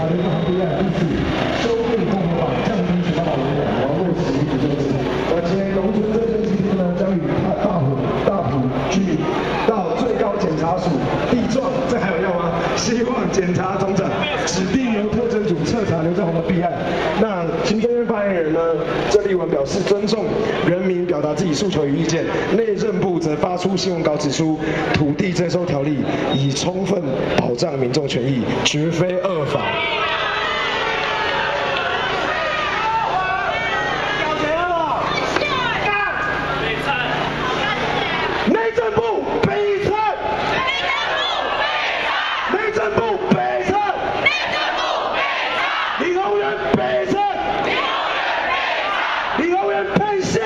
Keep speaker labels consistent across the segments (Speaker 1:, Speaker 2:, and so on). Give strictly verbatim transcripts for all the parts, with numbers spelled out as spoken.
Speaker 1: 查流氓弊案第四，修订共和法降低处罚委员王卫十一指证词。那今天农村这件事情呢，将与大大埔大埔居到最高检察署递状，这还有要吗？希望检察总长指定由特侦组彻查刘正宏的弊案。那行政院发言人呢，郑丽文表示尊重人民表达自己诉求与意见。内政部则发出新闻稿指出，土地征收条例已充分保障民众权益，绝非恶法。内政部悲惨，内政部悲惨，内政部悲惨，李宏源悲惨，李宏源配笑，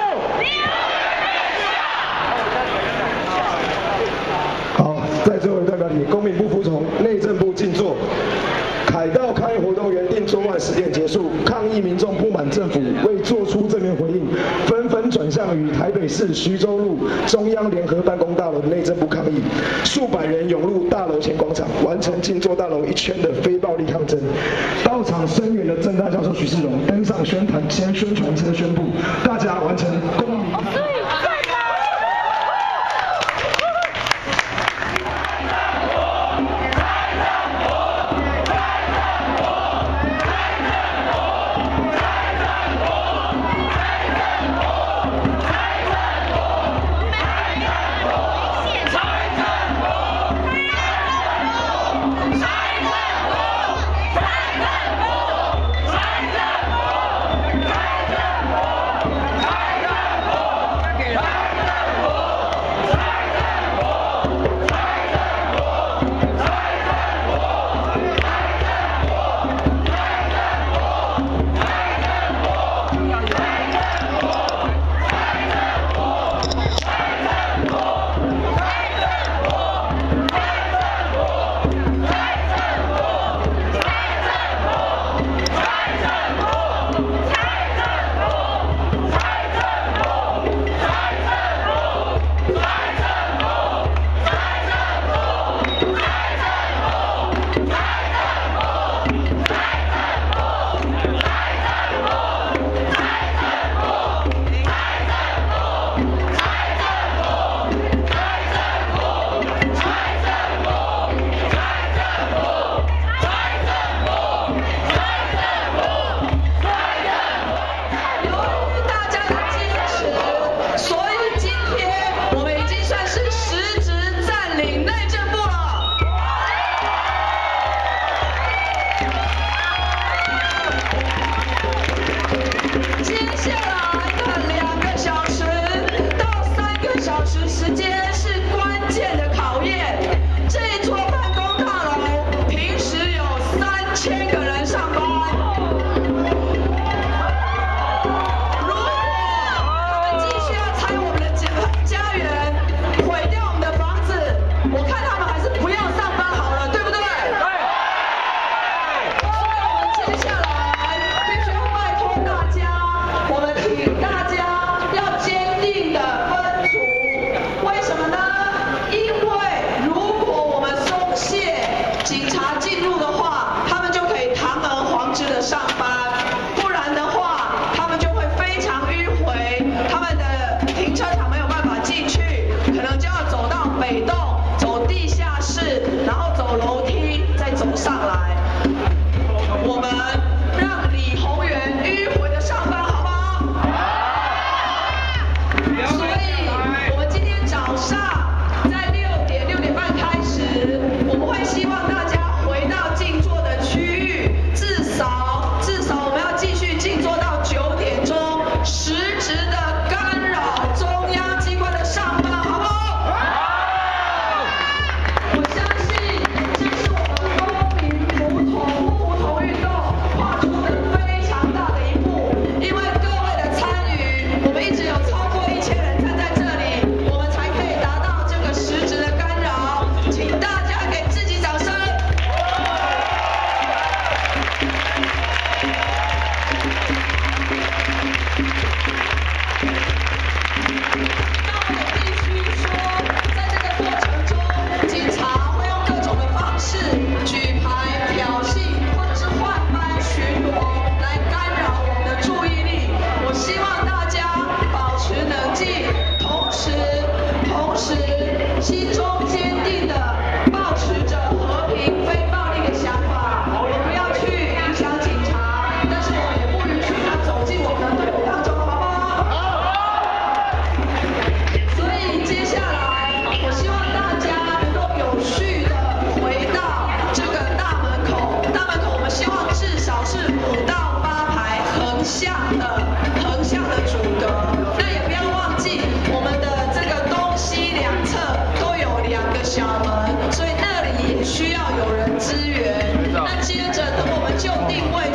Speaker 1: 好，在最后一段表里，公民不服从，内政部静坐。凯道开活动原定昨晚十点结束，抗议民众不满政府未做出正面回应，纷纷转向与台北市徐州路中央联合办公大楼的内政部抗议，数百人涌入大楼前广场，完成静坐大楼一圈的非暴力抗争。到场声援的政大教授许世荣登上宣传先宣传车宣布，大家完成公民。
Speaker 2: 定位